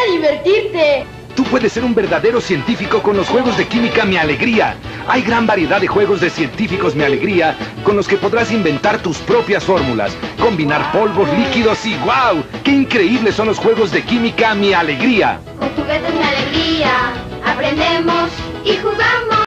a divertirte. Tú puedes ser un verdadero científico con los juegos de química Mi Alegría. Hay gran variedad de juegos de científicos Mi Alegría con los que podrás inventar tus propias fórmulas, combinar polvos, líquidos y ¡wow! ¡Qué increíbles son los juegos de química Mi Alegría! Con juguetes Mi Alegría aprendemos y jugamos.